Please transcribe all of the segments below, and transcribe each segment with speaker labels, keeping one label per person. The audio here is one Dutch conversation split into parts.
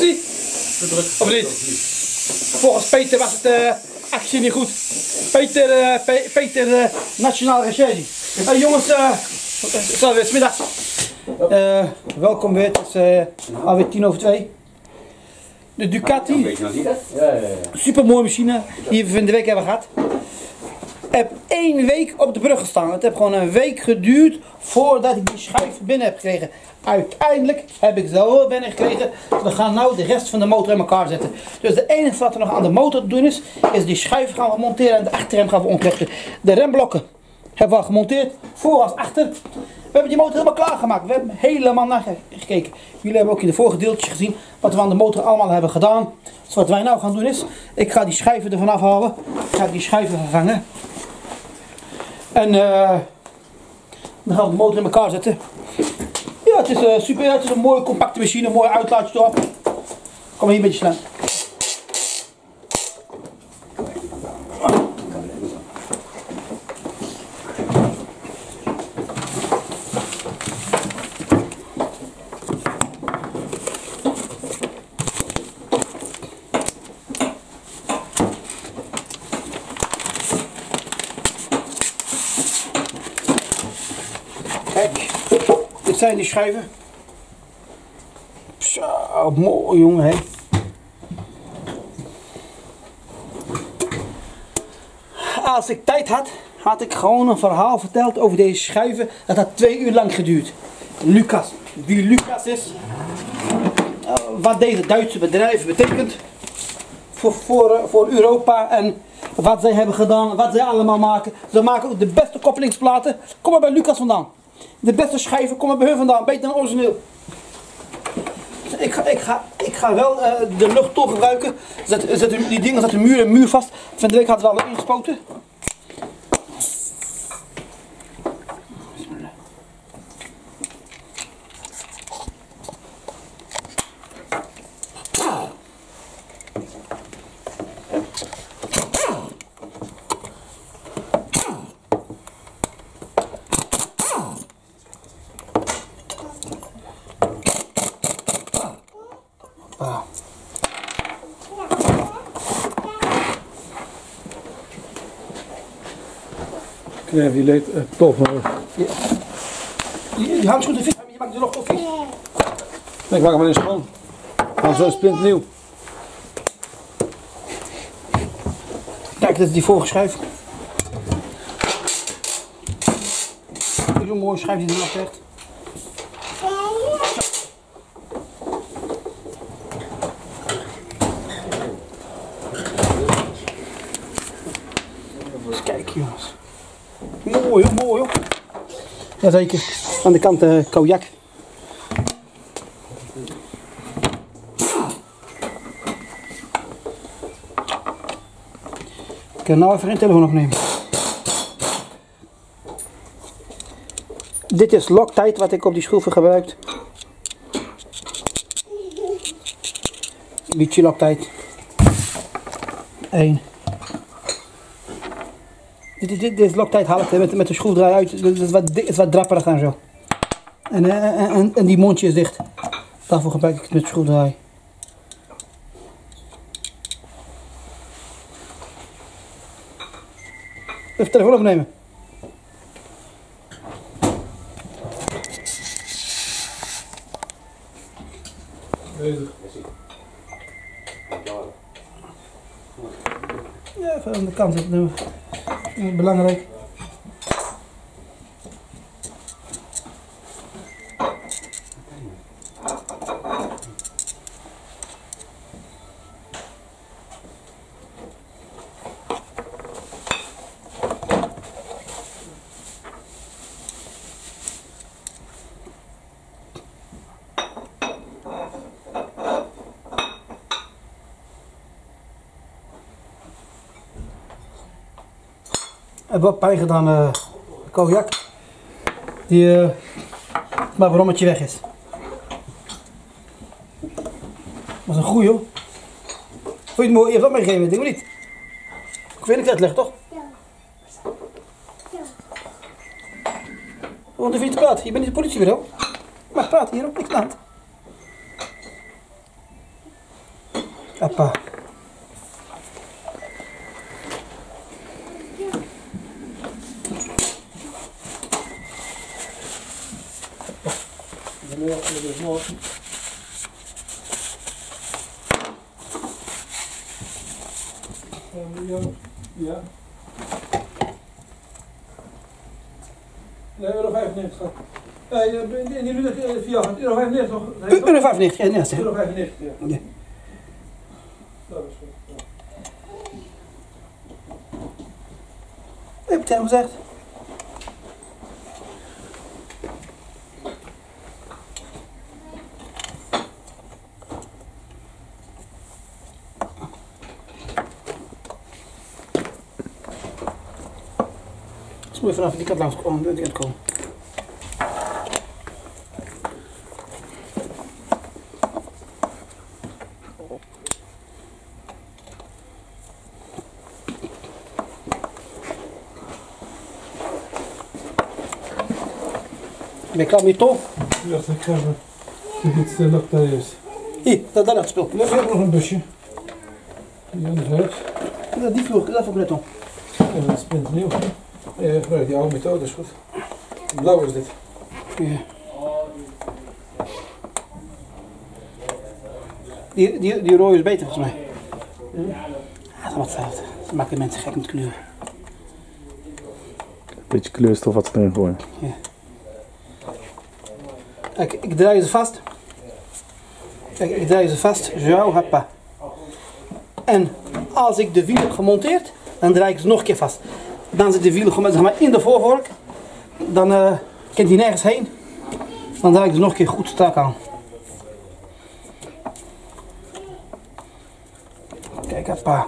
Speaker 1: actie? Of niet? Volgens Peter was het actie niet goed. Peter, Nationale Recherche. Jongens, het is alweer 's middags. Welkom weer, het is alweer 1:50. De Ducati, super mooie machine die we van de week hebben gehad. Ik heb 1 week op de brug gestaan. Het heeft gewoon een week geduurd voordat ik die schijf binnen heb gekregen. Uiteindelijk heb ik ze wel binnen gekregen. We gaan nu de rest van de motor in elkaar zetten. Dus het enige wat er nog aan de motor te doen is die schijf gaan we monteren en de achterrem gaan we ontleggen. De remblokken hebben we al gemonteerd, voor als achter. We hebben die motor helemaal klaargemaakt. We hebben helemaal naar gekeken. Jullie hebben ook in de vorige deeltjes gezien wat we aan de motor allemaal hebben gedaan. Dus wat wij nou gaan doen is, ik ga die schijven ervan afhalen. Ik ga die schijven vervangen. En dan gaan we de motor in elkaar zetten. Ja, het is super. Het is een mooie compacte machine, een mooi uitlaatje erop. Kom hier een beetje snel. Kijk, dit zijn die schijven. Zo, mooi jongen, hè. Als ik tijd had, had ik gewoon een verhaal verteld over deze schijven. Dat had 2 uur lang geduurd. Lucas, wie Lucas is, wat deze Duitse bedrijf betekent voor Europa en wat zij hebben gedaan, wat zij allemaal maken. Ze maken ook de beste koppelingsplaten. Kom maar bij Lucas vandaan. De beste schijven komen bij hun vandaan, beter dan origineel. Ik ga wel de luchttol gebruiken. Die dingen zetten muur en muur vast. Van de week hadden we al ingespoten.
Speaker 2: Ja, die leed tof.
Speaker 1: Ja. Die handschoenen fit, je maakt er nog tof vies.
Speaker 2: Nee, ik maak hem maar eens schoon. Gewoon zo'n splint nieuw.
Speaker 1: Kijk, dat is die vorige schijf. Zo'n mooie schijf die er nog ligt. Eens kijken jongens. Mooi hoor, mooi hoor. Jazeker. Aan de kant Kojak. Ik kan nou even een telefoon opnemen. Dit is Loctite wat ik op die schroeven gebruikt. Beetje Loctite. 1. Dit is Loctite haal ik met de schroefdraai uit. Het is wat drapperig en zo. En die mondje is dicht. Daarvoor gebruik ik het met de schroefdraai. Even telefoon opnemen. Ja, even aan de kant zitten. Belangrijk. Ik heb wat pijn gedaan, Kojak. Die maar waarom het je weg is. Dat is een goeie hoor. Vond je het mooi? Je hebt dat meegegeven, denk ik niet? Ik weet niet uitleggen toch? Ja. Want even niet te praten, je bent niet de politiebureau. Maar praat hier ook, niks aan het. Hoppa.
Speaker 2: Ja. Nee, euro 95. Die doet het via euro 95 toch?
Speaker 1: Euro 95, ja, net.
Speaker 2: Euro 95, ja.
Speaker 1: Ja.
Speaker 2: Dat is goed.
Speaker 1: Heb ik het hem gezegd? Moet je vanaf die kant langs komen, die kant komen. Ben je klaar met je tol?
Speaker 2: Ja, ik ga even. Dit lukt daar eerst.
Speaker 1: Hier, dat daar speel.
Speaker 2: We hebben nog een busje. Die anders uit.
Speaker 1: Die vloer, dat vond ik net om.
Speaker 2: Ja, dat is splinternieuw. Ja, gebruik die oude methode, is goed. Blauw is dit.
Speaker 1: Ja. Die rode is beter volgens mij. Ja, dat is wat hetzelfde. Ze maken mensen gek met kleuren.
Speaker 3: Beetje kleurstof wat ze erin gooien.
Speaker 1: Ja. Kijk, ik draai ze vast. Kijk, ik draai ze vast. Zo, hoppa. En als ik de wiel heb gemonteerd, dan draai ik ze nog een keer vast. Dan zit de wiel gewoon zeg maar, in de voorvork. Dan kent hij nergens heen. Dan draai ik ze nog een keer goed strak aan. Kijk, hoppa.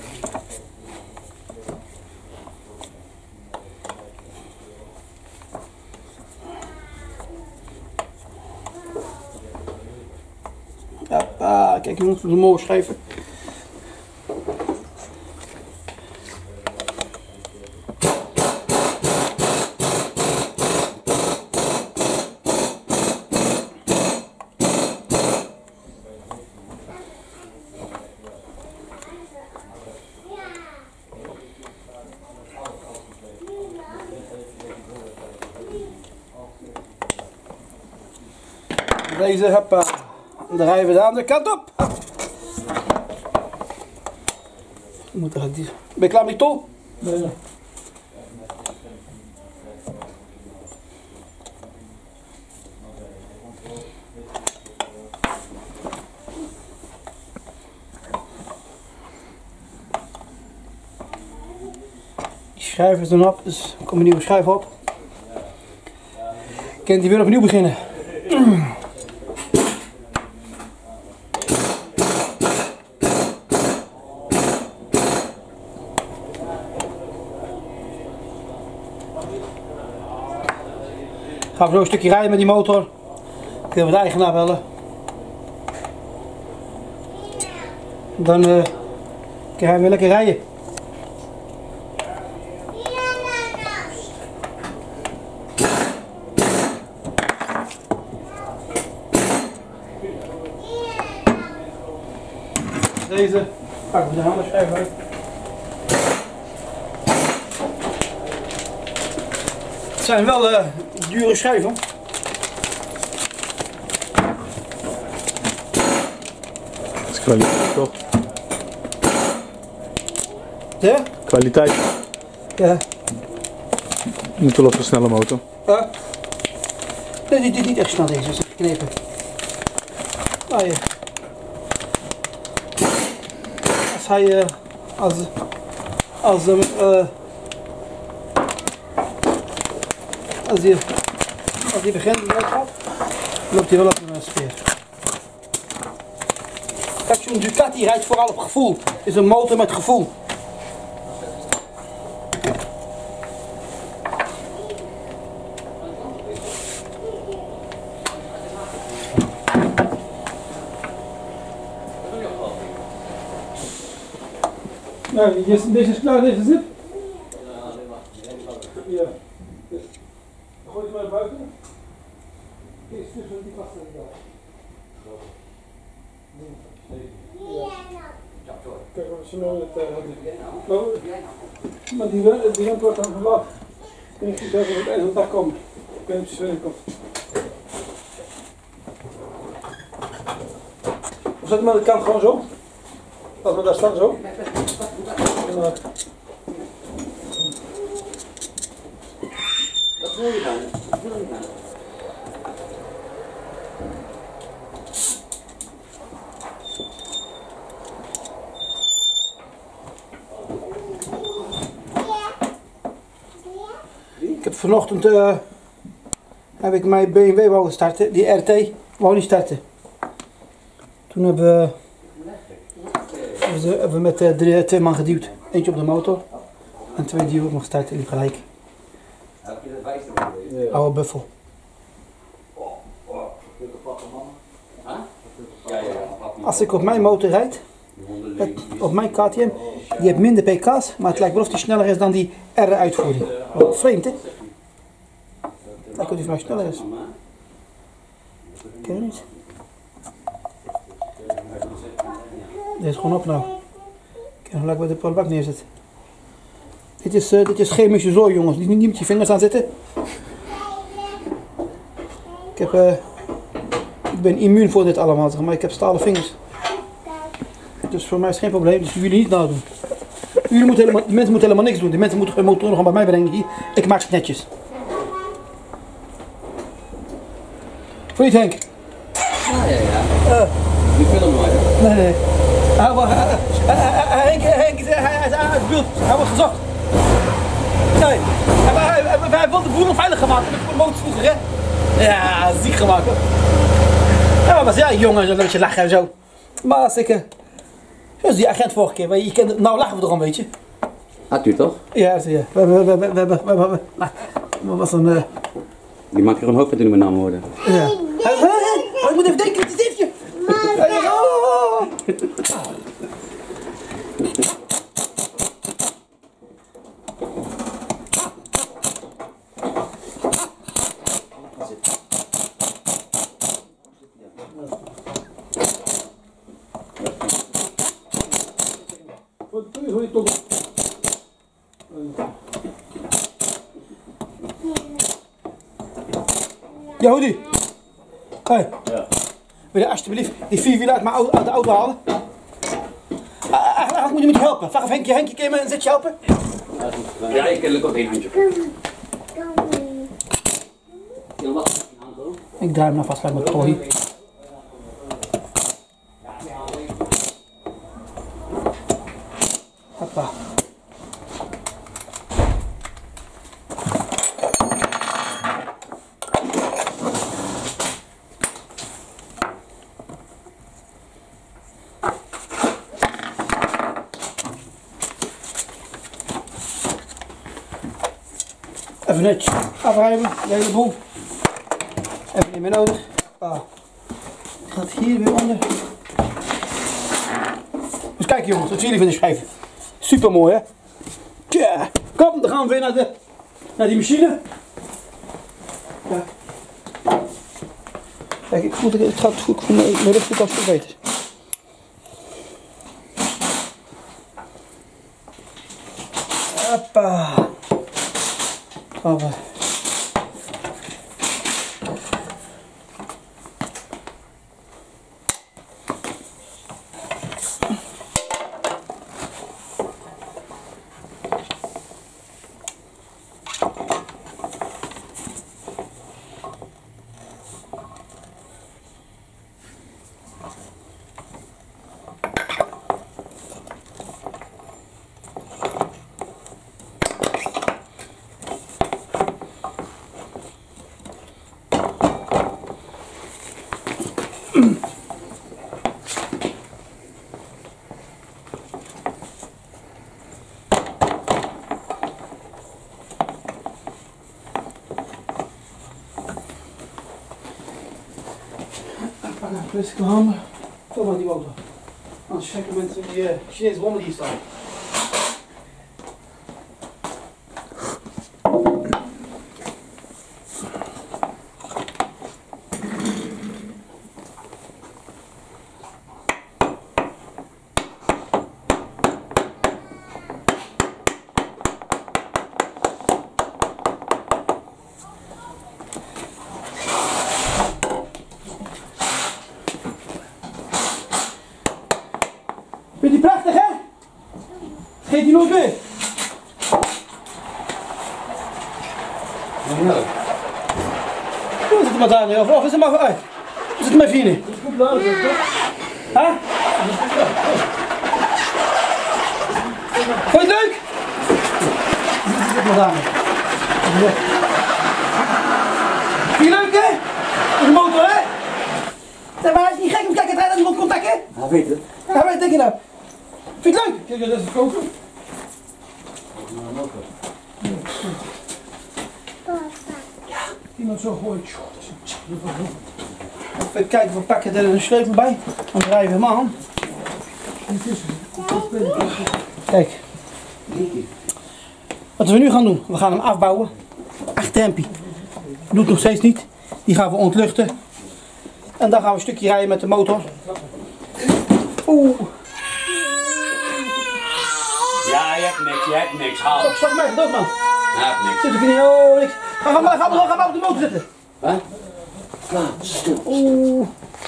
Speaker 1: Hoppa, kijk, je moet het mooi schrijven. Deze, hoppa. Dan draaien we de andere kant op. Ben je klaar met je tol?
Speaker 2: Nee, nee.
Speaker 1: Die schuif is dan op, dus er komt een nieuwe schuif op. Kent die weer opnieuw beginnen. Gaan we zo een stukje rijden met die motor. Kunnen we de eigenaar bellen. Dan kan hij weer lekker rijden. Deze pakken we de handenschijf uit. Het zijn wel dure schijven.
Speaker 3: Dat is kwaliteit toch?
Speaker 1: Ja?
Speaker 3: Kwaliteit.
Speaker 1: Ja.
Speaker 3: Niet wel op een snelle motor.
Speaker 1: Nee, dit is niet echt snel deze, is geknepen. Nou ja. Als hij, als hij begint en uitgaat, loopt hij wel op een speer. Kijk, zo'n Ducati rijdt vooral op gevoel. Het is een motor met gevoel.
Speaker 2: Nou, deze is klaar, deze zit. Ja. Gooi het maar buiten. Eerst tussen die vaste daar. Ja. Maar die wind wordt dan verwacht. En ik zie dat er op het einde van de dag komt. Ik weet niet of het komt. Of zet hem aan de kant gewoon zo? Als we daar staan zo?
Speaker 4: Wat wil je dan? Wat wil je dan?
Speaker 1: Ik heb vanochtend heb ik mijn BMW wou starten, die RT wou niet starten. Toen hebben we met twee man geduwd. Eentje op de motor en twee die ook nog starten, liep gelijk. Oude buffel. Als ik op mijn motor rijd, op mijn KTM, die heeft minder pk's, maar het lijkt wel of die sneller is dan die R-uitvoering. Vreemd, hè? Het lijkt wel die mij sneller is. Ken je niet? Dit is gewoon op nou. Ik kan gelijk bij de prullenbak neerzetten. Dit is chemische zooi, jongens. Niet met je vingers aan zitten. Ik ben immuun voor dit allemaal, maar ik heb stalen vingers. Dus voor mij is het geen probleem, dus jullie niet nadoen. Die mensen moeten helemaal niks doen. Die mensen moeten hun motor nog bij mij brengen hier. Ik maak ze netjes. Voor je Henk?
Speaker 4: Ja. Die film maar.
Speaker 1: Nee. Henk is uit het beeld. Hij wordt gezocht. Nee. Hij wil de boel veilig gemaakt met de motor vroeger, hè? Ja, ziek gemaakt, hoor. Ja, maar ja, jongen, een beetje lachen en zo. Maar als ik... Zoals die agent vorige keer, je kent, nou lachen we toch een beetje.
Speaker 4: Had u toch?
Speaker 1: Ja, we was een...
Speaker 4: Die maakt er een hoofd met toen we naam hoorden.
Speaker 1: Ja. Ik moet even denken, het is diefje. Ja, Hoodie. Hey. Ja. Wil je alsjeblieft die vierwielen uit de auto halen? Eigenlijk moet je me helpen. Vraag of Henkje, kun je me een zetje helpen?
Speaker 4: Ja, ik heb ook één handje.
Speaker 1: Ik draai hem nou vast met mijn hier. Hoppa. Even netjes afruimen, de hele boel. Even niet meer nodig. Gaat hier weer onder. Dus kijk jongens, wat jullie vinden schrijven. Super mooi, hè? Tja, kom, dan gaan we weer naar die machine. Ja. Kijk, ik voel het gaat goed voor mijn rugvoet als het beter. Hoppa. Hoppa. Plastic hamer, toch maar die auto. Anders checken mensen die Chinese bommen die hier staan. Geet die nooit mee.
Speaker 4: Ja.
Speaker 1: Hoe zit het maar daarmee? Of is het maar uit? Hoe zit het met vrienden? Hè? Vond je het leuk? Hoe zit het maar daarmee? Vind je leuk hè? De motor hè? Zeg maar, is niet gek om kijken het rijden aan iemand contact hè?
Speaker 4: Hij weet het.
Speaker 1: Ja, wat denk je nou? Vind je het leuk? Kijk, dat is het koken. Iemand zo gooit. Even kijken, we pakken er een sleutel bij. Dan draaien we hem aan. Kijk. Wat we nu gaan doen, we gaan hem afbouwen. Achterhempie. Doet nog steeds niet. Die gaan we ontluchten. En dan gaan we een stukje rijden met de motor. Oeh.
Speaker 4: Ja, je hebt niks. Haal.
Speaker 1: Zag mij dood man.
Speaker 4: Hij heeft niks.
Speaker 1: Zit ik niet, oh niks. Ga maar op de motor zitten.
Speaker 4: Hè? Ja, stil.
Speaker 1: Oeh.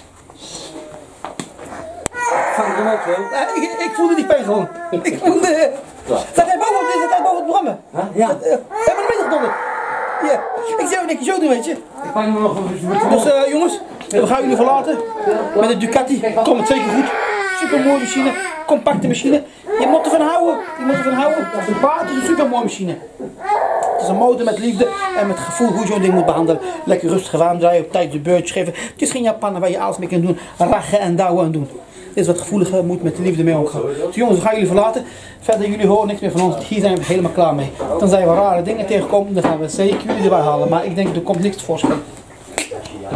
Speaker 4: Vang hem ook zo.
Speaker 1: Ik voelde die pijn gewoon. Ik voelde... Zat hij boven het programma?
Speaker 4: Huh? Ja.
Speaker 1: Hebben we er mee gedonderd? Ja. Ik zou een keer zo doen, weet je.
Speaker 4: Ik vang hem nog een
Speaker 1: Dus jongens, we gaan jullie verlaten. Met de Ducati. Komt het zeker goed. Super mooie machine. Compacte machine. Je moet ervan houden. Een paard is een super mooie machine. Het is een motor met liefde en met gevoel hoe je zo'n ding moet behandelen. Lekker rustig aandraaien, op tijd de beurtjes geven. Het is geen Japaner waar je alles mee kan doen. Rachen en douwen en doen. Dit is wat gevoeliger, moet met de liefde mee omgaan. Dus jongens, we gaan jullie verlaten. Verder, jullie horen niks meer van ons. Hier zijn we helemaal klaar mee. Dan zijn we rare dingen tegenkomen, dan gaan we zeker jullie erbij halen. Maar ik denk, er komt niks tevoorschijn.